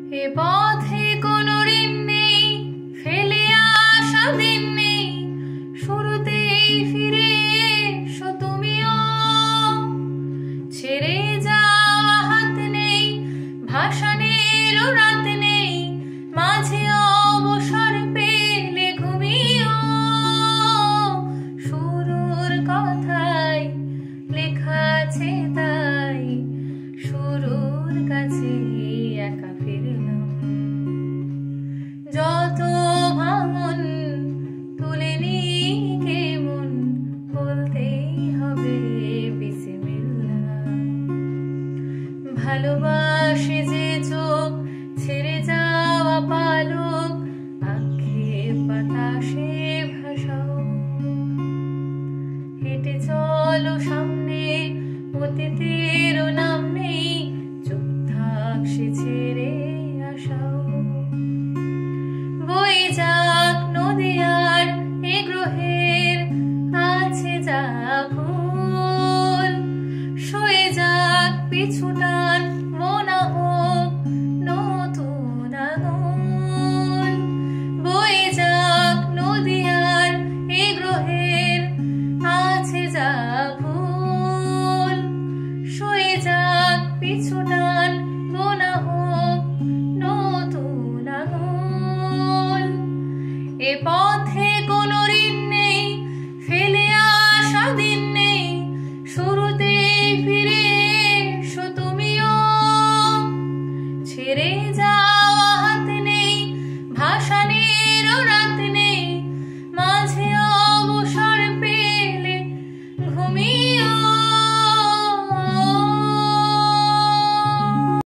এ পথে কোনো ঋণ নেই, ফেলে আসা দিন নেই, শুরুতেই ফিরে এসো তুমিও। ছেড়ে যাওয়া হাত নেই, ভাসানেরও রাত নেই, মাঝে অবসর পেলে ঘুমিও। শুরুর কথাই লেখা আছে তাই, শুরুর কাছে একা ফিরলাম। যত ভাঙন তুলে নিই কেমন, বলতেই হবে বিসমিল্লাহ। ভালোবাসে যে চোখ ছেড়ে যাওয়া পালক, আক্ষেপ বাতাসে ভাসাও। হেঁটে চলো সামনে অতীতে